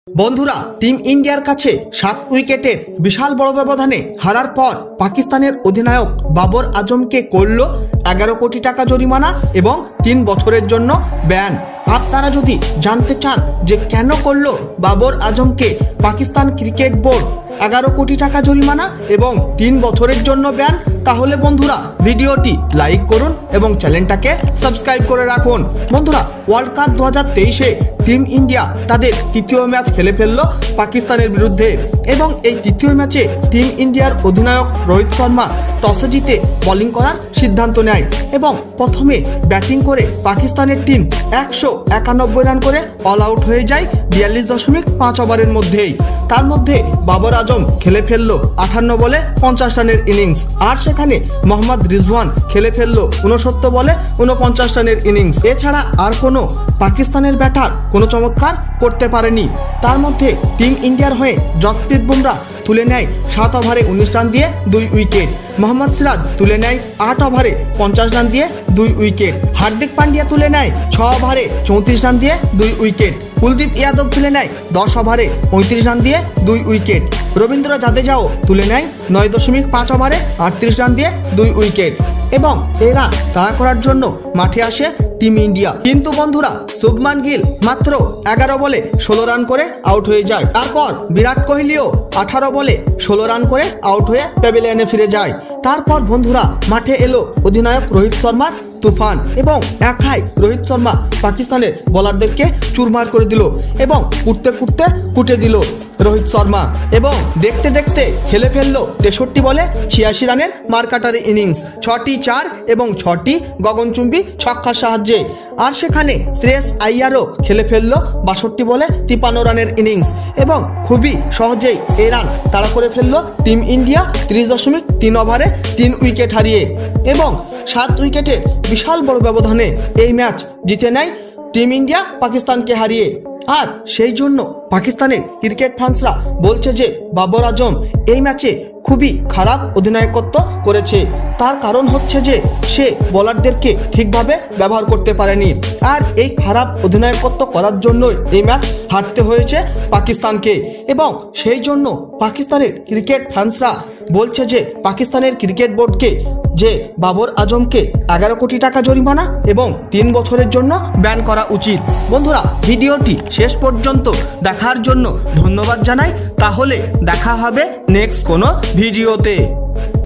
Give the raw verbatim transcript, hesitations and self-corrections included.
বন্ধুরা, টিম ইন্ডিয়ার কাছে সাত উইকেটের বিশাল বড় ব্যবধানে হারার পর পাকিস্তানের অধিনায়ক বাবর আজমকে করল এগারো কোটি টাকা জরিমানা এবং তিন বছরের জন্য ব্যান। আপনারা যদি জানতে চান যে কেন করলো বাবর আজমকে পাকিস্তান ক্রিকেট বোর্ড এগারো কোটি টাকা জরিমানা এবং তিন বছরের জন্য ব্যান, তাহলে বন্ধুরা ভিডিওটি লাইক করুন এবং চ্যানেলটাকে সাবস্ক্রাইব করে রাখুন। বন্ধুরা, ওয়ার্ল্ড কাপ দু হাজার তেইশে টিম ইন্ডিয়া তাদের তৃতীয় ম্যাচ খেলে ফেললো পাকিস্তানের বিরুদ্ধে এবং এই তৃতীয় ম্যাচে টিম ইন্ডিয়ার অধিনায়ক রোহিত শর্মা টসে জিতে বোলিং করার সিদ্ধান্ত নেয় এবং প্রথমে ব্যাটিং করে পাকিস্তানের টিম একশো একানব্বই রান করে অল আউট হয়ে যায় বিয়াল্লিশ দশমিক পাঁচ ওভারের মধ্যেই। তার মধ্যে বাবর আজম খেলে ফেললো আটান্ন বলে পঞ্চাশ রানের ইনিংস, আর সেখানে মোহাম্মদ রিজওয়ান খেলে ফেললো উনসত্তর বলে উনপঞ্চাশ রানের ইনিংস। এছাড়া আর কোনো পাকিস্তানের ব্যাটার কোনো চমৎকার করতে পারেনি। তার মধ্যে টিম ইন্ডিয়ার হয়ে জসপ্রীত বুমরা তুলে নেয় সাত ওভারে উনিশ রান দিয়ে দুই উইকেট, মোহাম্মদ সিরাজ তুলে নেয় আট ওভারে পঞ্চাশ রান দিয়ে দুই উইকেট, হার্দিক পান্ডিয়া তুলে নেয় ছ ওভারে চৌত্রিশ রান দিয়ে দুই উইকেট, কুলদীপ যাদব তুলে নেয় দশ ওভারে পঁয়ত্রিশ রান দিয়ে দুই উইকেট, রবীন্দ্র জাদেজাও তুলে নেয় নয় দশমিক পাঁচ ওভারে আটত্রিশ রান দিয়ে দুই উইকেট এবং এই রান তাড়া করার জন্য মাঠে আসে টিম ইন্ডিয়া। কিন্তু বন্ধুরা, শুভমান গিল মাত্র এগারো বলে ষোলো রান করে আউট হয়ে যায়। তারপর বিরাট কোহলিও আঠারো বলে ষোলো রান করে আউট হয়ে প্যাভিলিয়নে ফিরে যায়। তারপর বন্ধুরা মাঠে এলো অধিনায়ক রোহিত শর্মার তুফান এবং একাই রোহিত শর্মা পাকিস্তানের বোলারদেরকে চুরমার করে দিল এবং কুটতে কুটতে কুটে দিল রোহিত শর্মা এবং দেখতে দেখতে খেলে ফেললো তেষট্টি বলে ছিয়াশি রানের মারকাটারি ইনিংস, ছটি চার এবং ছটি গগনচুম্বী ছক্কার সাহায্যে। আর সেখানে শ্রেয়স আইয়ারও খেলে ফেললো বাষট্টি বলে তিপ্পান্ন রানের ইনিংস এবং খুবই সহজেই এই রান তাড়া করে ফেললো টিম ইন্ডিয়া ত্রিশ দশমিক তিন ওভারে তিন উইকেট হারিয়ে এবং সাত উইকেটের বিশাল বড় ব্যবধানে এই ম্যাচ জিতে নেয় টিম ইন্ডিয়া পাকিস্তানকে হারিয়ে। আর সেই জন্য পাকিস্তানের ক্রিকেট ফ্যান্সরা বলছে যে বাবর আজম এই ম্যাচে খুবই খারাপ অধিনায়কত্ব করেছে। তার কারণ হচ্ছে যে সে বোলারদেরকে ঠিকভাবে ব্যবহার করতে পারেনি, আর এই খারাপ অধিনায়কত্ব করার জন্যই এই ম্যাচ হারতে হয়েছে পাকিস্তানকে এবং সেই জন্য পাকিস্তানের ক্রিকেট ফ্যান্সরা বলছে যে পাকিস্তানের ক্রিকেট বোর্ডকে যে বাবর আজমকে এগারো কোটি টাকা জরিমানা এবং তিন বছরের জন্য ব্যান করা উচিত। বন্ধুরা, ভিডিওটি শেষ পর্যন্ত দেখার জন্য ধন্যবাদ জানাই। তাহলে দেখা হবে নেক্সট কোনো ভিডিওতে।